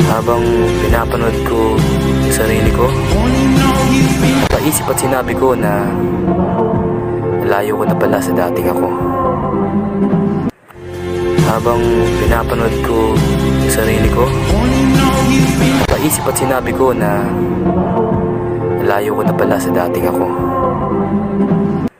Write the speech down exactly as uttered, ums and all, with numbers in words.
Habang pinapanood ko yung sarili ko, napaisip at sinabi ko na layo ko na pala sa dating ako. Habang pinapanood ko yung sarili ko, napaisip at sinabi ko na layo ko na pala sa dating ako.